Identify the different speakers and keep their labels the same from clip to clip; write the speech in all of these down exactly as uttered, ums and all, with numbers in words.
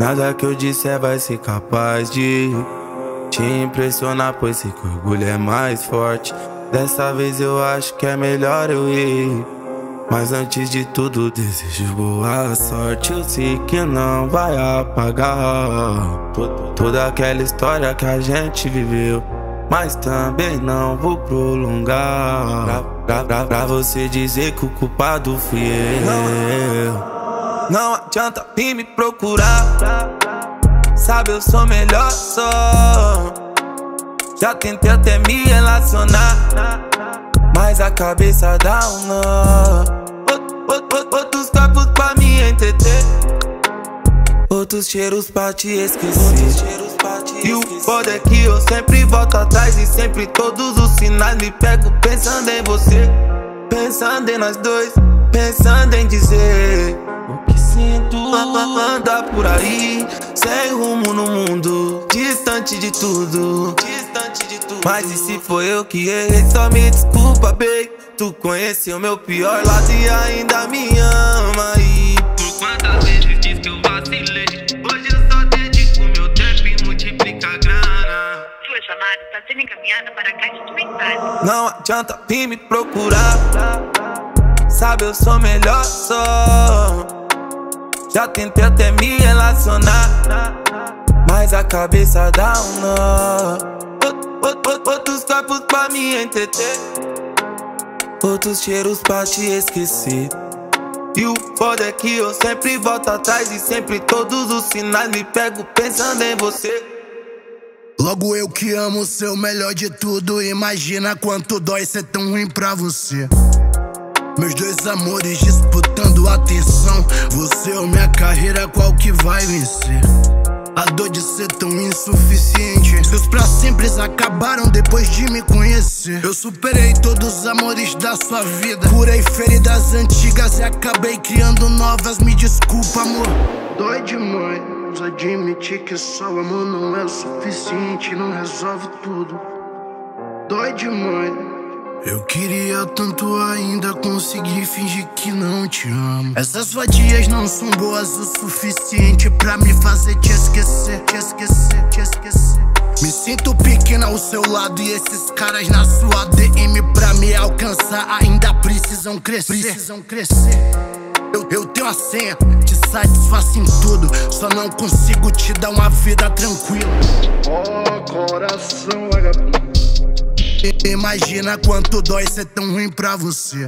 Speaker 1: Nada que eu disser vai ser capaz de te impressionar, pois sei que o orgulho é mais forte. Dessa vez eu acho que é melhor eu ir, mas antes de tudo desejo boa sorte. Eu sei que não vai apagar toda aquela história que a gente viveu, mas também não vou prolongar pra, pra, pra, pra você dizer que o culpado fui eu. Não adianta vir me procurar, sabe eu sou melhor só. Já tentei até me relacionar, mas a cabeça dá um nó. Outros corpos pra me entreter, outros cheiros pra te esquecer. E o foda é que eu sempre volto atrás e sempre todos os sinais me pego pensando em você, pensando em nós dois, pensando em dizer o que sinto. Anda por aí, sem rumo no mundo, distante de tudo, distante de tudo. Mas e se foi eu que errei, só me desculpa, baby. Tu conheceu meu pior lado e ainda me ama. E por quantas vezes diz que eu vacilei, hoje eu só dedico meu tempo e multiplica a grana.
Speaker 2: Sua chamada está sendo encaminhada para a caixa de mensagens.
Speaker 1: Não adianta vir me procurar, sabe eu sou melhor só. Já tentei até me relacionar, mas a cabeça dá um nó. Outros corpos pra me entreter, outros cheiros pra te esquecer. E o foda é que eu sempre volto atrás e sempre todos os sinais me pego pensando em você.
Speaker 3: Logo eu que amo ser o melhor de tudo, imagina quanto dói ser tão ruim pra você. Meus dois amores disputando atenção, você ou minha carreira, qual que vai vencer? A dor de ser tão insuficiente, seus pra sempre acabaram depois de me conhecer. Eu superei todos os amores da sua vida, curei feridas antigas e acabei criando novas. Me desculpa, amor, dói demais admitir que só o amor não é o suficiente, não resolve tudo. Dói demais. Eu queria tanto ainda conseguir fingir que não te amo. Essas vadias não são boas o suficiente pra me fazer te esquecer, te esquecer, te esquecer. Me sinto pequena ao seu lado e esses caras na sua D M pra me alcançar ainda precisam crescer, precisam crescer. Eu, eu tenho a senha, te satisfaço em tudo, só não consigo te dar uma vida tranquila. Oh, coração vagabundo, imagina quanto dói ser tão ruim pra você.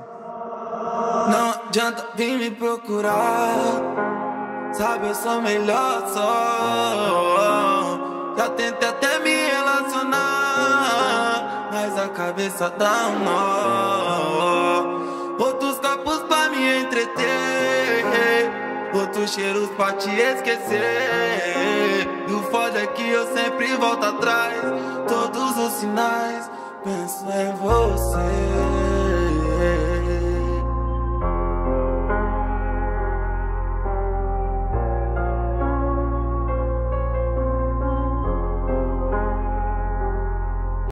Speaker 1: Não adianta vir me procurar, sabe eu sou melhor só. Já tentei até me relacionar, mas a cabeça dá um nó. Outros corpos pra me entreter, outros cheiros pra te esquecer. E o foda é que eu sempre volto atrás, todos os sinais penso em você.